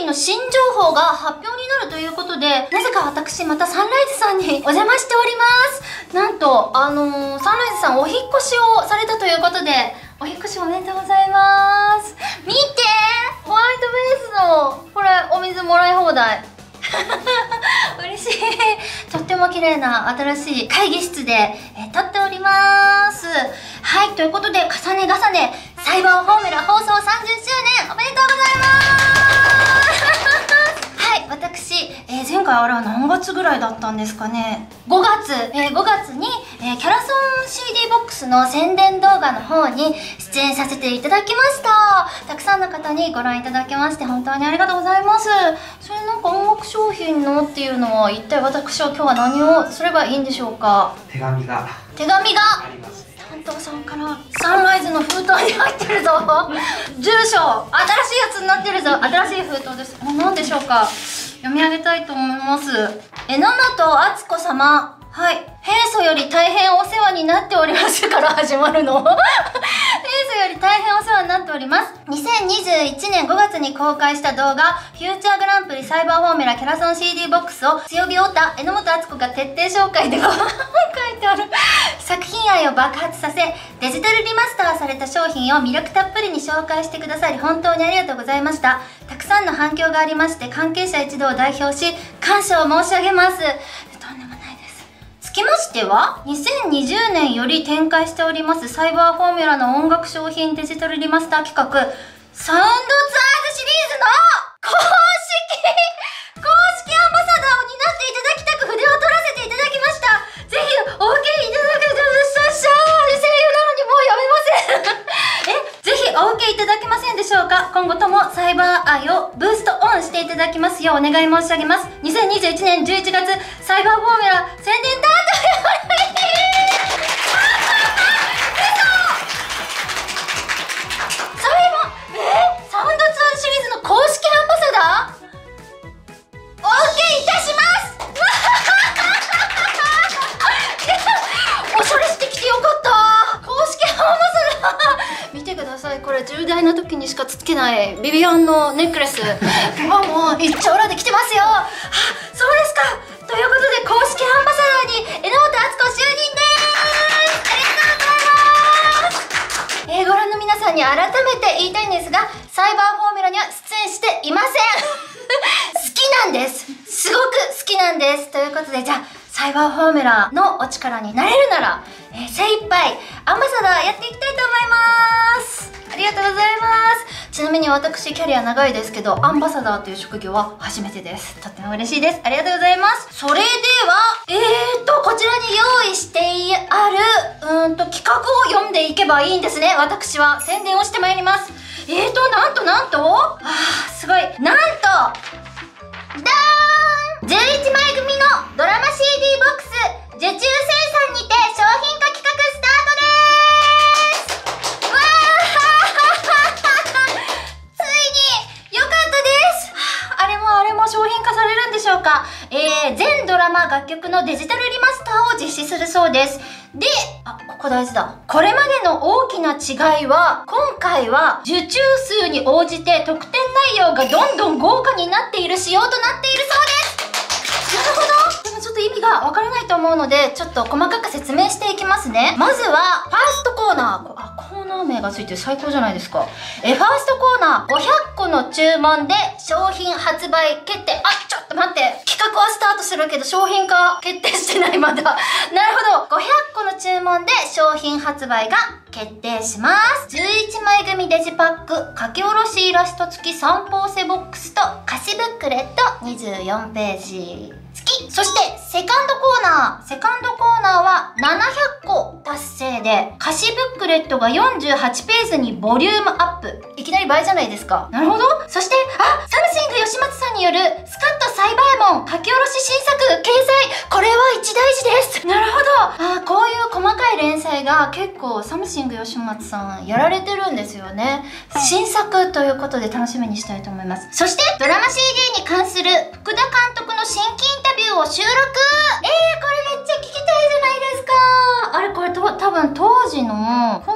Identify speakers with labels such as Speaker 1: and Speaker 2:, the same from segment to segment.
Speaker 1: の新情報が発表になるということで、なぜか私またサンライズさんにお邪魔しております。なんと、サンライズさんお引っ越しをされたということで、お引っ越しおめでとうございます。見て、ホワイトベースの、これ、お水もらい放題。嬉しい。とっても綺麗な新しい会議室で、撮っております。はい、ということで、重ね重ね、サイバーフォーミュラ放送30周年おめでとうございます。はい、私、前回あれは何月ぐらいだったんですかね。5月に、キャラソン CD ボックスの宣伝動画の方に出演させていただきました。たくさんの方にご覧いただきまして本当にありがとうございます。それなんか音楽商品のっていうのは一体私は今日は何をすればいいんでしょうか。
Speaker 2: 手紙があります。
Speaker 1: 担当さんからサンライズの封筒に入ってるぞ。住所新しいやつになってるぞ。新しい封筒です。何でしょうか。読み上げたいと思います。榎本敦子様、はい。平素より大変お世話になっておりますから始まるの。平素より大変お世話になっております。2021年5月に公開した動画、フューチャーグランプリサイバーフォーミュラキャラソン CD ボックスを強火オタ榎本敦子が徹底紹介で書いてある。作品愛を爆発させ、デジタルリマスターされた商品を魅力たっぷりに紹介してくださり本当にありがとうございました。たくさんの反響がありまして、関係者一同を代表し、感謝を申し上げます。つきましては、2020年より展開しておりますサイバーフォーミュラの音楽商品デジタルリマスター企画、サウンドツアーズシリーズの公式アンバサダーを担っていただきたく筆を取らせていただきました。ぜひお受けいただけたら声優なのにもうやめません。ぜひお受けいただけませんでしょうか。今後ともサイバー愛をブーストオンしていただきますようお願い申し上げます。2021年11月、サイバーフォーミュラ宣伝担当サウンドツアーズシリーズの公式アンバサダーお受けいたします。おしゃれしてきてよかった。公式アンバサダー見てください。これ10代の時にしかつけないビビアンのネックレス。もう一丁羅で来てますよ。あ、そうですか。ということで公式アンバサダーに榎本敦子就任でーす。ありがとうございます。ご覧の皆さんに改めて言いたいんですが、サイバーフォーミュラには出演していません。好きなんです。すごく好きなんです。ということで、じゃあサイバーフォーミュラのお力になれるなら、精一杯アンバサダーやっていきたいと思います。ありがとうございます。ちなみに私キャリア長いですけど、アンバサダーという職業は初めてです。とっても嬉しいです。ありがとうございます。それではこちらに用意してある企画を読んでいけばいいんですね。私は宣伝をしてまいります。なんとすごい、なんとダーン、11枚組のドラマ CD ボックス受注生産にて商品化企画スタートです。わーついによかったです。あれも商品化されるんでしょうか。全ドラマ楽曲のデジタルリマスターを実施するそうです。で、ここ大事だ。これまでの大きな違いは、今回は受注数に応じて特典内容がどんどん豪華になっている仕様となっているそうです。なるほど。でもちょっと意味がわからないと思うので、ちょっと細かく説明していきますね。まずは、ファーストコーナー。コーナー名がついてる最高じゃないですか。ファーストコーナー、500個の注文で商品発売決定。ちょっと待って。企画はスタートするけど商品化決定してないまだ。なるほど。500個の注文で商品発売が決定します。11枚組デジパック、書き下ろしイラスト付き三方セボックスと歌詞ブックレット24ページ付き。そしてセカンドコーナーは700個達成で、歌詞ブックレットが48ページにボリュームアップ。いきなり倍じゃないですか。なるほど。そしてサムシング吉松さんによるスカッとサイバーエモン書き下ろし新作掲載。これは一大事です。なるほど。こういう細かい連載が結構サムシング吉松さんやられてるんですよね。新作ということで楽しみにしたいと思います。そしてドラマ CD に関する福田監督の新規インタビューを収録。これめっちゃ聞きたいじゃないですか。これ多分当時のこういうインタビュ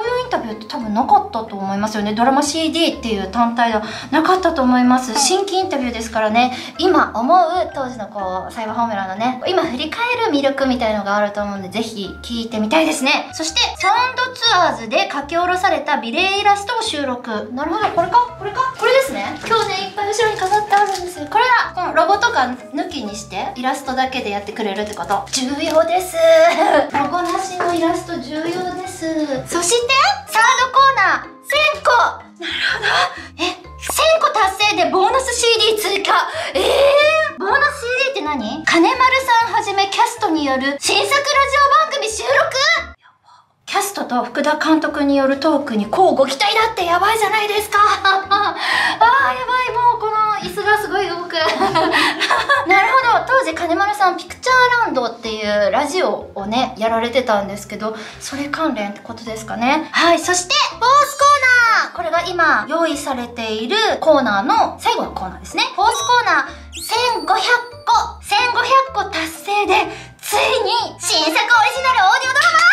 Speaker 1: ビューって多分なかったと思いますよね。ドラマ CD っていう単体ではなかったと思います。新規インタビューですからね、今思う当時のこうサイバーフォーミュラのね、今振り返る魅力みたいのがあると思うんで、ぜひ聞いてみたいですね。そしてサウンドツアーズで書き下ろされた美麗イラストを収録。なるほど、これですね。今日ね、いっぱい後ろに飾ってあるんですよ。これはこのロゴとか抜きにしてイラストだけでやってくれるってこと、重要です。ロゴなしのイラスト重要です。そしてサードコーナー1000個。なるほど。1000個達成でボーナス CD 追加。ボーナス CD って何？金丸さんはじめキャストによる新作ラジオ番組収録。キャストと福田監督によるトークに乞うご期待だって。やばいじゃないですか。やばい、もうこの椅子がすごい動く。なるほど。当時金丸さんピクチャーランドっていうラジオをねやられてたんですけど、それ関連ってことですかね。はい。そしてフォースコーナー、これが今用意されているコーナーの最後のコーナーですね。フォースコーナー1500個達成でついに新作オリジナルオーディオドラマ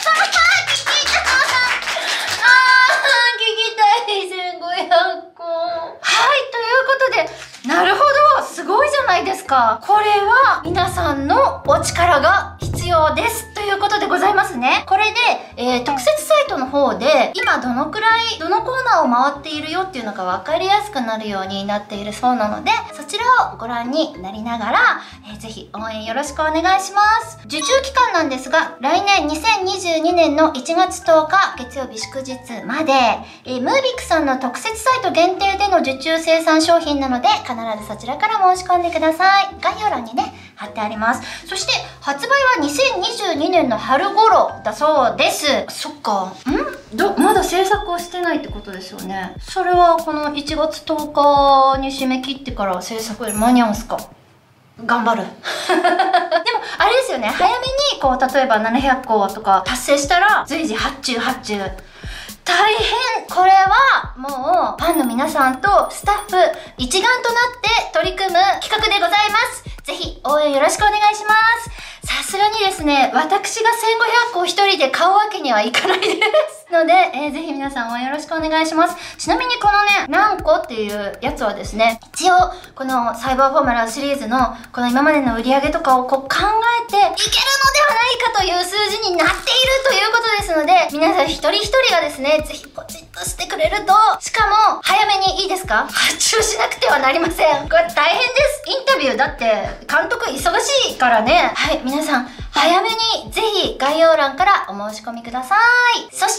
Speaker 1: 聞きたい。1500個。はい、ということで、なるほど、すごいじゃないですか。これは皆さんのお力が必要ですということでございますね。これで、特設サイトの方で今どのくらいどのコーナーを回っているよっていうのが分かりやすくなるようになっているそうなので、そちらをご覧になりながら、ぜひ応援よろしくお願いします。受注期間なんですが、来年2022年の1月10日月曜日祝日まで、ムービックさんの特設サイト限定での受注生産商品なので、必ずそちらから申し込んでください。概要欄にね貼ってあります。そして発売は2022年の春頃だそうです。そっか、まだ制作をしてないってことですよね。それはこの1月10日に締め切ってから制作で間に合うんすか？頑張る。でもあれですよね、早めにこう例えば700個とか達成したら随時発注。大変。これはもうファンの皆さんとスタッフ一丸となって取り組む企画でございます。ぜひ応援よろしくお願いします。さすがにですね、私が1500個を一人で買うわけにはいかないですので、ぜひ皆さん応援よろしくお願いします。ちなみにこのね、何個っていうやつはですね、一応このサイバーフォーミュラシリーズのこの今までの売り上げとかをこう考えていけるのではないかという数字になっているということですので、皆さん一人一人がですね、ぜひポチッとしてくれると、しかも早めにいいですか？発注しなくてはなりません。これ大変です。インタビューだって監督忙しいからね。はい、皆さん早めにぜひ概要欄からお申し込みください。そして、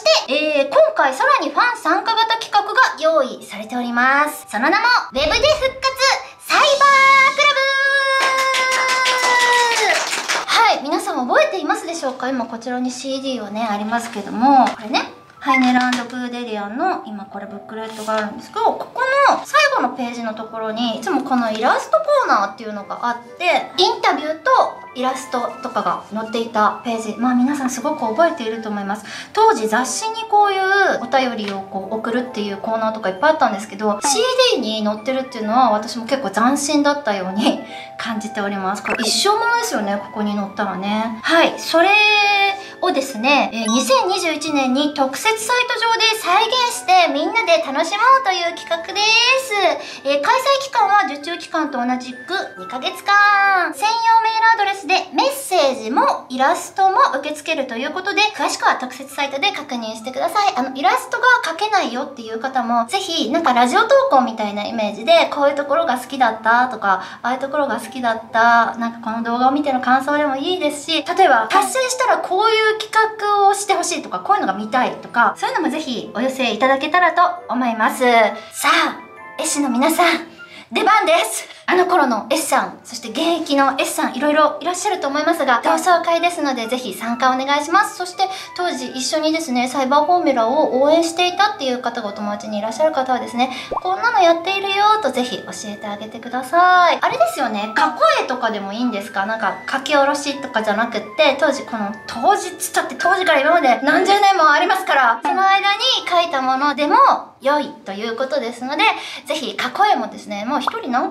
Speaker 1: 今回さらにファン参加型企画が用意されております。その名もウェブで復活サイバークラブ。はい、皆さん覚えていますでしょうか？今こちらに CD をねありますけども、これね、ハイネル&プーデリアンの今これブックレットがあるんですけど、ここの最後のページのところにいつもこのイラストコーナーっていうのがあって、インタビューとイラストとかが載っていたページ、まあ皆さんすごく覚えていると思います。当時雑誌にこういうお便りをこう送るっていうコーナーとかいっぱいあったんですけど、 CD に載ってるっていうのは私も結構斬新だったように感じております。これ一生ものですよね、ここに載ったらね。はい、それをですね、2021年に特設サイト上で再現してみんなで楽しもうという企画です。開催期間は受注期間と同じく2ヶ月間。専用メールアドレスでメッセージもイラストも受け付けるということで、詳しくは特設サイトで確認してください。イラストが描けないよっていう方も、ぜひなんかラジオ投稿みたいなイメージで、こういうところが好きだったとか、ああいうところが好きだった、なんかこの動画を見ての感想でもいいですし、例えば達成したらこういう企画をしてほしいとか、こういうのが見たいとか、そういうのもぜひお寄せいただけたらと思います。さあ、絵師の皆さん、出番です。あの頃の S さん、そして現役の S さん、いろいろいらっしゃると思いますが、同窓会ですのでぜひ参加お願いします。そして当時一緒にですね、サイバーフォーミュラを応援していたっていう方がお友達にいらっしゃる方はですね、こんなのやっているよとぜひ教えてあげてください。あれですよね、過去絵とかでもいいんですか？なんか書き下ろしとかじゃなくって、当時だって当時から今まで何十年もありますから、その間に書いたものでも良いということですので、ぜひ過去絵もですね、もう一人何個送って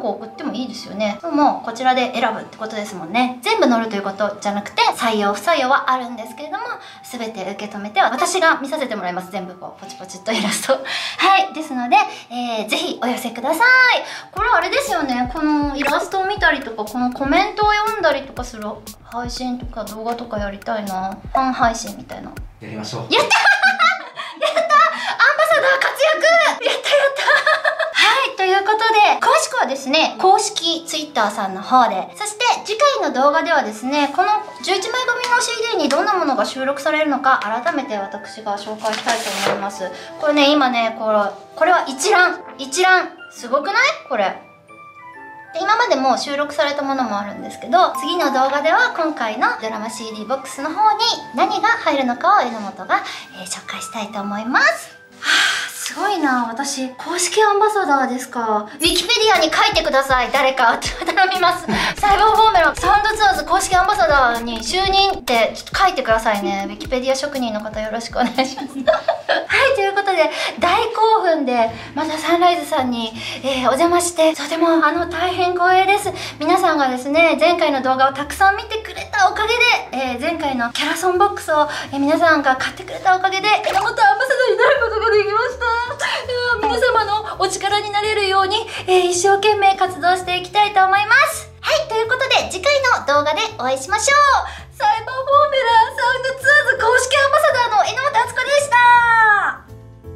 Speaker 1: ってもいいですよね。でもこちらで選ぶってことですもんね。全部載るということじゃなくて、採用不採用はあるんですけれども、全て受け止めて私が見させてもらいます。全部こうポチポチっとイラストはいですので、ぜひお寄せください。これあれですよね、このイラストを見たりとか、このコメントを読んだりとかする配信とか動画とかやりたいな。ファン配信みたいな。
Speaker 2: やりましょう。
Speaker 1: やったやったアンバサダー活躍やったはい、ということで、詳しくはですね、公式 Twitter さんの方で、そして次回の動画ではですね、この11枚組の CD にどんなものが収録されるのか、改めて私が紹介したいと思います。これね、今ね、これは一覧すごくない？これ。で、今までも収録されたものもあるんですけど、次の動画では今回のドラマ CD ボックスの方に何が入るのかを榎本が、紹介したいと思います。すごいな。私公式アンバサダーですか。ウィキペディアに書いてください、誰かって頼みます。サイバーフォーメラサウンドツアーズ公式アンバサダーに就任ってちょっと書いてくださいね。ウィキペディア職人の方よろしくお願いしますはい、ということで大興奮でまたサンライズさんに、お邪魔して、とても大変光栄です。皆さんがですね、前回の動画をたくさん見てくれたおかげで、前回のキャラソンボックスを、皆さんが買ってくれたおかげで榎本アンバサダーになることができました。皆様のお力になれるように、一生懸命活動していきたいと思います。はい、ということで次回の動画でお会いしましょう。サイバーフォーメラサウンドツアーズ公式アンバサダーの榎本敦子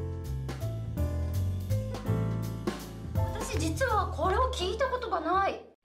Speaker 1: でした。私実はこれを聞いたことがない。